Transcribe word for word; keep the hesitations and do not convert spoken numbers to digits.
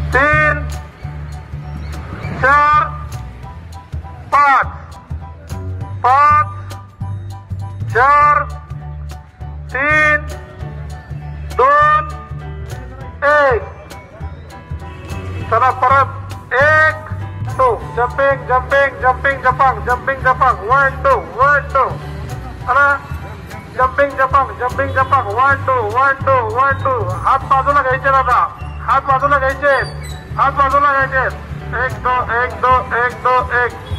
तीन चार पाच पाच चार तीन दोन एक चला परत एक टू जंपिंग जंपिंग जंपिंग जपांग जंपिंग जपांग वन टू वन टू चला जंपिंग जपांग जंपिंग जपांग one two one two one two हात बाजूला घ्यायचे दादा हात बाजूला घ्यायचे हात बाजूला घ्यायचे एक दो एक दो एक दो एक